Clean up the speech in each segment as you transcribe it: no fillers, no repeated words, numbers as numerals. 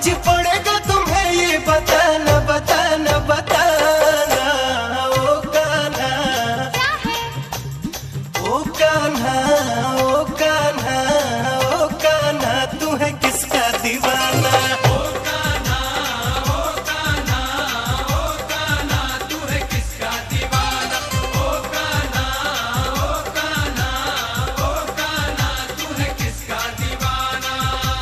आज पड़ेगा तुम्हें ये बताना बताना बताना। ओ कान्हा, क्या है? ओ कान्हा, ओ कान्हा, ओ कान्हा, तू है किसका दीवाना? ओ कान्हा, ओ कान्हा, ओ कान्हा, तू है किसका दीवाना? ओ कान्हा, ओ कान्हा, ओ कान्हा, तू है किसका दीवाना?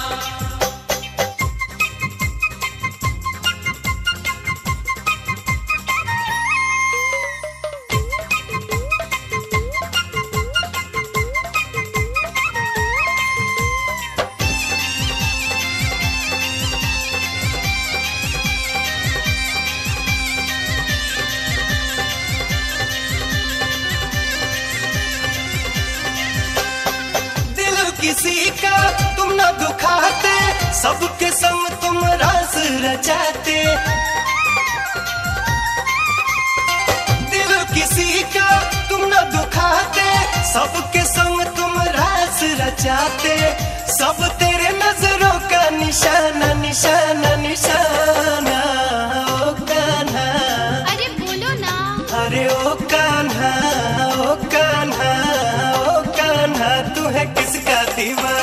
किसी का तुम न दुखाते, सबके संग तुम राज रचाते। दिल किसी का तुम न दुखाते, सबके संग तुम राज रचाते। सब तेरे नजरों का निशाना निशाना निशाना। ओ कान्हा, अरे बोलो ना। अरे ओ कान्हा, ओ कान्हा, ओ कान्हा, तू है किसका दीवाना?